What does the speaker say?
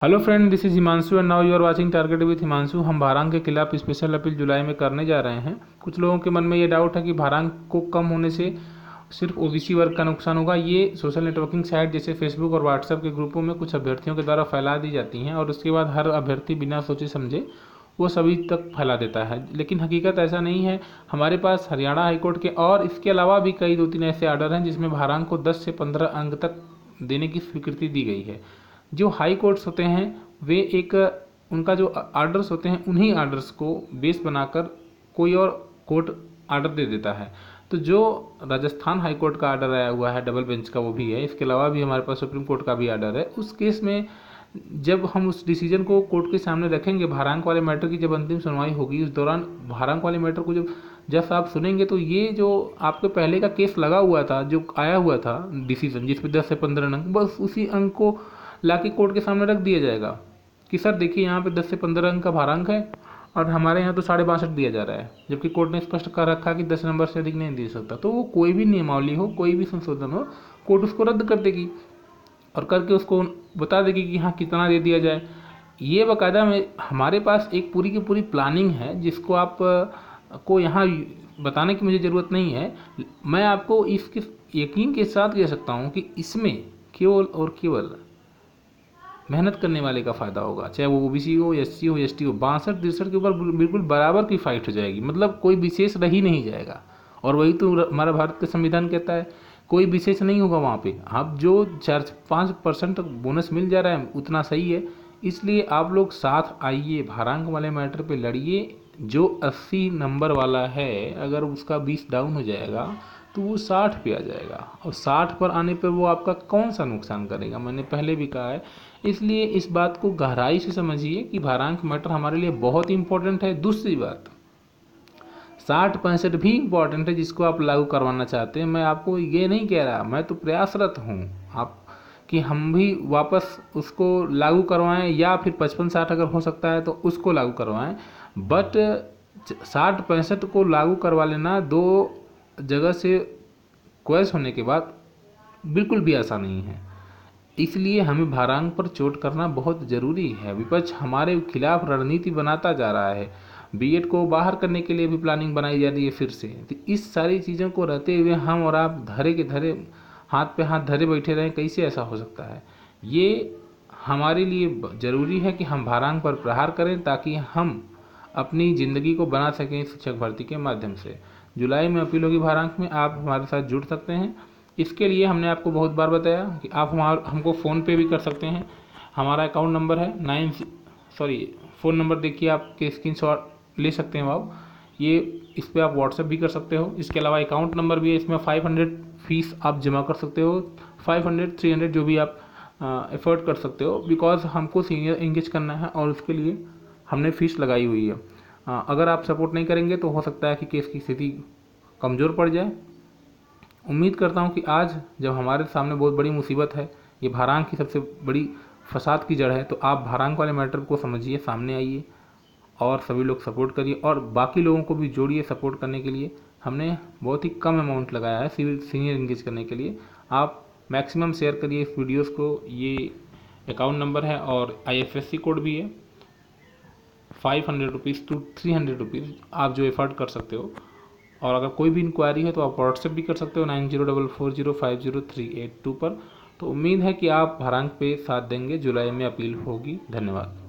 Hello friend, this is Himanshu and now you are watching target with Himanshu. हम भारांक के खिलाफ स्पेशल अपील जुलाई में करने जा रहे हैं। कुछ लोगों के मन में ये डाउट है कि भारांक को कम होने से सिर्फ ओबीसी वर्ग का नुकसान होगा। ये सोशल नेटवर्किंग साइट जैसे फेसबुक और व्हाट्सएप के ग्रुपों में कुछ अभ्यर्थियों के द्वारा फैला दी जाती हैं और उसके बाद हर अभ्यर्थी बिना सोचे समझे वो सभी तक फैला देता है, लेकिन हकीकत ऐसा नहीं है। हमारे पास हरियाणा हाईकोर्ट के और इसके अलावा भी कई 2-3 ऐसे आर्डर हैं जिसमें भारांक को 10 से 15 अंक तक देने की स्वीकृति दी गई है। जो हाई कोर्ट्स होते हैं वे एक उनका जो आर्डर्स होते हैं उन्हीं आर्डर्स को बेस बनाकर कोई और कोर्ट आर्डर दे देता है। तो जो राजस्थान हाई कोर्ट का आर्डर आया हुआ है डबल बेंच का, वो भी है। इसके अलावा भी हमारे पास सुप्रीम कोर्ट का भी आर्डर है। उस केस में जब हम उस डिसीजन को कोर्ट के सामने रखेंगे, भारांक वाले मैटर की जब अंतिम सुनवाई होगी, उस दौरान भारांक वाले मैटर को जब आप सुनेंगे तो ये जो आपके पहले का केस लगा हुआ था, जो आया हुआ था डिसीजन जिसमें 10 से 15 अंक, बस उसी अंक को लाके कोर्ट के सामने रख दिया जाएगा कि सर देखिए यहाँ पे 10 से 15 अंक का भारांक है और हमारे यहाँ तो 62.5 दिया जा रहा है, जबकि कोर्ट ने स्पष्ट कर रखा कि 10 नंबर से अधिक नहीं दे सकता। तो वो कोई भी नियमावली हो, कोई भी संशोधन हो, कोर्ट उसको रद्द कर देगी और करके उसको बता देगी कि हाँ कितना दे दिया जाए। ये बाकायदा में हमारे पास एक पूरी की पूरी प्लानिंग है जिसको आप को यहाँ बताने की मुझे ज़रूरत नहीं है। मैं आपको इसके यकीन के साथ कह सकता हूँ कि इसमें केवल और केवल मेहनत करने वाले का फ़ायदा होगा, चाहे वो ओबीसी हो, एससी हो, एसटी हो। 62-63 के ऊपर बिल्कुल बराबर की फाइट हो जाएगी, मतलब कोई विशेष रह ही नहीं जाएगा। और वही तो हमारा भारत का संविधान कहता है, कोई विशेष नहीं होगा वहाँ पे। आप जो 4-5% तक बोनस मिल जा रहा है उतना सही है। इसलिए आप लोग साथ आइए, भारांक वाले मैटर पे लड़िए। जो 80 नंबर वाला है अगर उसका 20 डाउन हो जाएगा तो वो 60 पे आ जाएगा, और 60 पर आने पर वो आपका कौन सा नुकसान करेगा। मैंने पहले भी कहा है। इसलिए इस बात को गहराई से समझिए कि भारांक मैटर हमारे लिए बहुत इंपॉर्टेंट है। दूसरी बात, 60-65 भी इम्पॉर्टेंट है जिसको आप लागू करवाना चाहते हैं। मैं आपको ये नहीं कह रहा, मैं तो प्रयासरत हूँ आप कि हम भी वापस उसको लागू करवाएं, या फिर 55-60 अगर हो सकता है तो उसको लागू करवाएं। बट 60-65 को लागू करवा लेना दो जगह से क्वेश होने के बाद बिल्कुल भी आसान नहीं है। इसलिए हमें भारांक पर चोट करना बहुत ज़रूरी है। विपक्ष हमारे खिलाफ रणनीति बनाता जा रहा है। बीएड को बाहर करने के लिए भी प्लानिंग बनाई जा रही है फिर से। तो इस सारी चीज़ों को रहते हुए हम और आप धरे के धरे, हाथ पे हाथ धरे बैठे रहें, कैसे ऐसा हो सकता है। ये हमारे लिए ज़रूरी है कि हम भारांक पर प्रहार करें ताकि हम अपनी ज़िंदगी को बना सकें शिक्षक भर्ती के माध्यम से। जुलाई में अपील होगी भारांक में, आप हमारे साथ जुड़ सकते हैं। इसके लिए हमने आपको बहुत बार बताया कि आप हमको फ़ोन पे भी कर सकते हैं। हमारा अकाउंट नंबर है फ़ोन नंबर देखिए, आपके स्क्रीनशॉट ले सकते हैं आप। ये इस पर आप व्हाट्सएप भी कर सकते हो। इसके अलावा अकाउंट नंबर भी है, इसमें 500 फीस आप जमा कर सकते हो। 500-300 जो भी आप एफर्ट कर सकते हो, बिकॉज हमको सीनियर एंगेज करना है और उसके लिए हमने फ़ीस लगाई हुई है। अगर आप सपोर्ट नहीं करेंगे तो हो सकता है कि केस की स्थिति कमज़ोर पड़ जाए। उम्मीद करता हूं कि आज जब हमारे सामने बहुत बड़ी मुसीबत है, ये भारांक की सबसे बड़ी फसाद की जड़ है, तो आप भारांक वाले मैटर को समझिए, सामने आइए और सभी लोग सपोर्ट करिए और बाकी लोगों को भी जोड़िए सपोर्ट करने के लिए। हमने बहुत ही कम अमाउंट लगाया है सीनियर इंगेज करने के लिए। आप मैक्सिमम शेयर करिए इस वीडियोज़ को। ये अकाउंट नंबर है और IFSC कोड भी है। 500 रुपीज़ टू 300 रुपीज़ आप जो एफर्ट कर सकते हो। और अगर कोई भी इंक्वायरी है तो आप व्हाट्सएप भी कर सकते हो 9044050382 पर। तो उम्मीद है कि आप भारांक पे साथ देंगे। जुलाई में अपील होगी। धन्यवाद।